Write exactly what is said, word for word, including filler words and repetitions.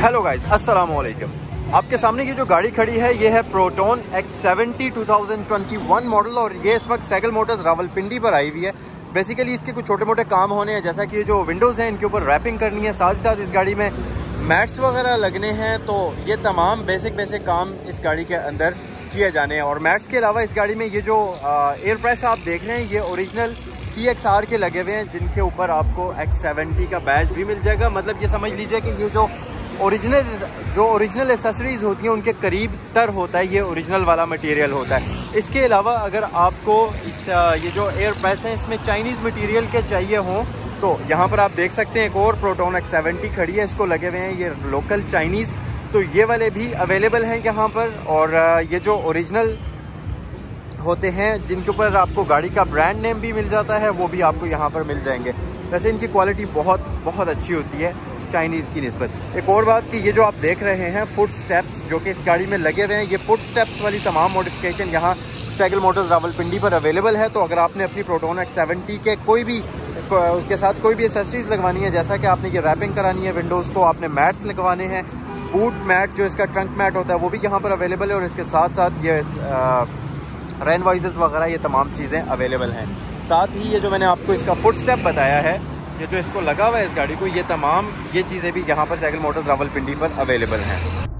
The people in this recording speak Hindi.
हेलो गाइस, अस्सलाम वालेकुम। आपके सामने ये जो गाड़ी खड़ी है ये है Proton X seventy two thousand twenty one model और ये इस वक्त साइकिल मोटर्स रावलपिंडी पर आई हुई है। बेसिकली इसके कुछ छोटे मोटे काम होने हैं, जैसा कि ये जो विंडोज़ हैं इनके ऊपर रैपिंग करनी है, साथ ही साथ इस गाड़ी में मैट्स वगैरह लगने हैं। तो ये तमाम बेसिक बेसिक काम इस गाड़ी के अंदर किए जाने हैं। और मैट्स के अलावा इस गाड़ी में ये जो एयर प्रेस आप देख रहे हैं ये ओरिजिनल टी एक्स आर के लगे हुए हैं, जिनके ऊपर आपको एक्स सेवेंटी का बैज भी मिल जाएगा। मतलब ये समझ लीजिए कि ये जो ओरिजिनल जो ओरिजिनल एसेसरीज होती हैं उनके करीब तर होता है, ये ओरिजिनल वाला मटेरियल होता है। इसके अलावा अगर आपको इस ये जो एयर प्रेस है इसमें चाइनीज़ मटेरियल के चाहिए हों तो यहाँ पर आप देख सकते हैं एक और प्रोटोन एक्स सेवेंटी खड़ी है, इसको लगे हुए हैं ये लोकल चाइनीज़। तो ये वाले भी अवेलेबल हैं यहाँ पर। और ये जो ओरिजिनल होते हैं जिनके ऊपर आपको गाड़ी का ब्रांड नेम भी मिल जाता है वो भी आपको यहाँ पर मिल जाएंगे। वैसे इनकी क्वालिटी बहुत बहुत अच्छी होती है चाइनीज़ की निस्बत। एक और बात कि ये जो आप देख रहे हैं फुट स्टेप्स जो कि इस गाड़ी में लगे हुए हैं, ये फुट स्टेप्स वाली तमाम मॉडिफिकेशन यहाँ साइकिल मोटर्स रावलपिंडी पर अवेलेबल है। तो अगर आपने अपनी प्रोटोन एक्स सेवेंटी के कोई भी उसके साथ कोई भी एसेसरीज लगवानी है, जैसा कि आपने ये रैपिंग करानी है विंडोज़ को, आपने मैट्स लगवाने हैं, बूट मैट जो इसका ट्रंक मैट होता है वो भी यहाँ पर अवेलेबल है। और इसके साथ साथ ये रेन वॉइसेस वगैरह ये तमाम चीज़ें अवेलेबल हैं। साथ ही ये जो मैंने आपको इसका फुट स्टेप बताया है, ये जो इसको लगा हुआ है इस गाड़ी को, ये तमाम ये चीज़ें भी यहाँ पर साइकिल मोटर्स रावलपिंडी पर अवेलेबल हैं।